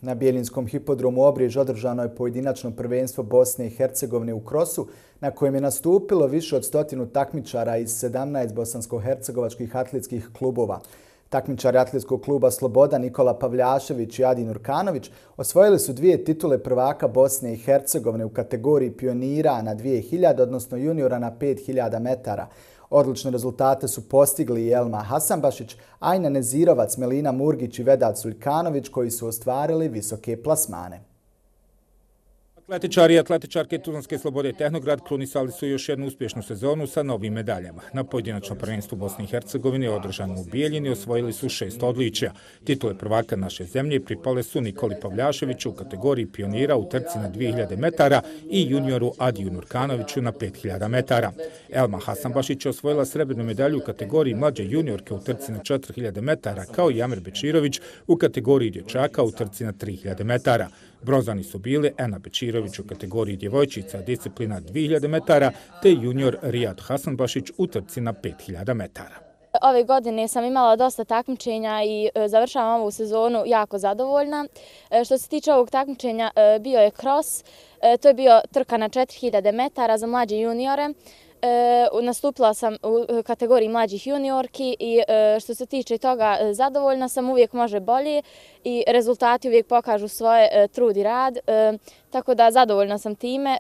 Na Bijeljinskom hipodromu Obrijež održano je pojedinačno prvenstvo Bosne i Hercegovine u krosu, na kojem je nastupilo više od 100 takmičara iz 17 bosansko-hercegovačkih atletskih klubova. Takmičari atletskog kluba Sloboda Nikola Pavljašević i Adin Urkanović osvojili su 2 titule prvaka Bosne i Hercegovine u kategoriji pionira na 2000, odnosno juniora na 5000 metara. Odlične rezultate su postigli i Elma Hasanbašić, Ajna Nezirovac, Melina Murgić i Vedat Suljkanović, koji su ostvarili visoke plasmane. Atletičari i atletičarke Tuzlanske Slobode Tehnograd krunisali su još jednu uspješnu sezonu sa novim medaljama. Na pojedinačnom prvenstvu Bosne i Hercegovine održanom u Bijeljini osvojili su 6 odličja. Titule prvaka naše zemlje pripale su Nikoli Pavljaševiću u kategoriji pionira u trci na 2000 metara i junioru Adiju Urkanoviću na 5000 metara. Elma Hasanbašić je osvojila srebrnu medalju u kategoriji mlađe juniorke u trci na 4000 metara, kao i Amer Bečirović u kategoriji dječaka u trci na 3000 metara. Bronzani su bili Ena Bečirović u kategoriji djevojčica disciplina 2000 metara te junior Rijad Hasanbašić u trci na 5000 metara. Ove godine sam imala dosta takmičenja i završavam ovu sezonu jako zadovoljna. Što se tiče ovog takmičenja, bio je cross, to je bio trka na 4000 metara za mlađe juniore. Nastupila sam u kategoriji mlađih juniorki i što se tiče toga zadovoljna sam, uvijek može bolje i rezultati uvijek pokažu svoje trud i rad, tako da zadovoljna sam time.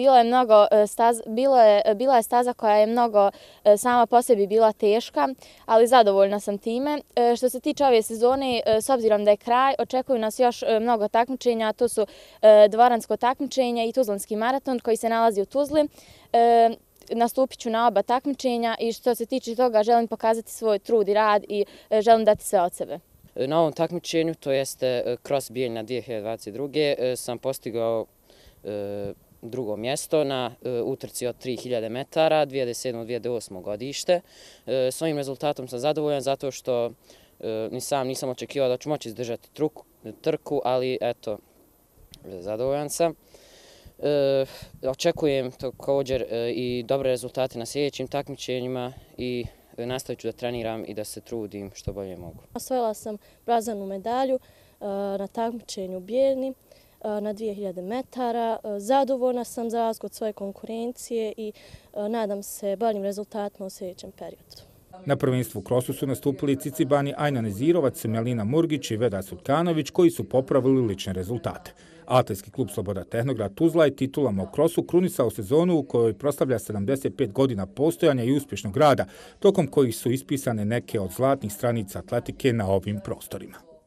Bila je staza koja je mnogo sama po sebi bila teška, ali zadovoljna sam time. Što se tiče ove sezone, s obzirom da je kraj, očekuju nas još mnogo takmičenja, to su dvoransko takmičenje i Tuzlanski maraton koji se nalazi u Tuzli. Nastupit ću na oba takmičenja i što se tiče toga želim pokazati svoj trud i rad i želim dati sve od sebe. Na ovom takmičenju, to jeste Cross Bijeljina 2022. sam postigao drugo mjesto na utrci od 3000 metara, 2007-2008 godište. S ovim rezultatom sam zadovoljan zato što ni sam nisam očekivao da ću moći izdržati trku, ali eto, zadovoljan sam. Očekujem također i dobre rezultate na sljedećim takmičenjima i nastavit ću da treniram i da se trudim što bolje mogu. Osvojila sam bronzanu medalju na takmičenju u Bijeljini na 2000 metara. Zadovoljna sam za razliku od svoje konkurencije i nadam se boljim rezultatima u sljedećem periodu. Na prvenstvu u krosu su nastupili Cicibani Ajna Nezirovac, Melina Murgić i Vedat Suljkanović, koji su popravili lične rezultate. Atletski klub Sloboda Tehnograd Tuzla je titulama u krosu krunisao sezonu u kojoj proslavlja 75 godina postojanja i uspješnog rada, tokom kojih su ispisane neke od zlatnih stranica atletike na ovim prostorima.